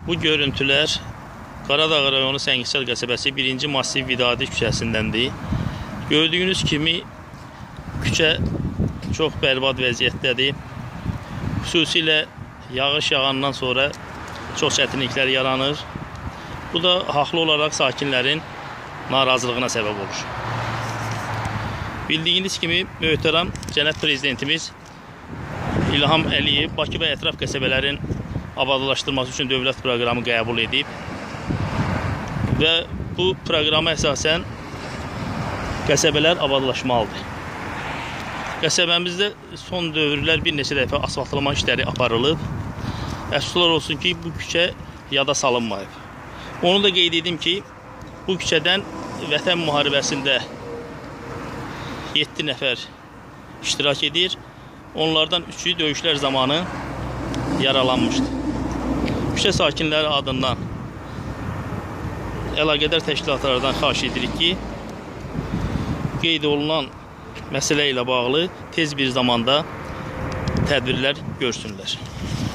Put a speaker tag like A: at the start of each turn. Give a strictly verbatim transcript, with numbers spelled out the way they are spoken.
A: Bu görüntülər Qaradağ rayonu Səngiçal qəsəbəsi birinci Massiv Vidadi küçəsindəndir. Gördüyünüz kimi küçə çox bərbad vəziyyətdədir. Xüsusilə yağış yağandan sonra çox çətinliklər yaranır. Bu da haqlı olaraq sakinlərin narazılığına səbəb olur. Bildiyiniz kimi möhtərəm Cənab Prezidentimiz İlham Əliyev Bakı və ətraf qəsəbələrin abadlaşdırması üçün dövlət proqramı qəbul edib və bu proqrama əsasən qəsəbələr abadlaşmalıdır. Qəsəbəmizdə son dövrlər bir neçə dəfə asfaltlama işləri aparılıb. Əfsuslar olsun ki, bu küçə yada salınmayıb. Onu da qeyd edim ki, bu küçədən Vətən müharibəsində yeddi nəfər iştirak edir. Onlardan üçü döyüşlər zamanı yaralanmışdı. Küçə sakinləri adından əlaqədar təşkilatlardan xahiş edirik ki, qeyd olunan məsələ ilə bağlı tez bir zamanda tədbirlər görsünlər.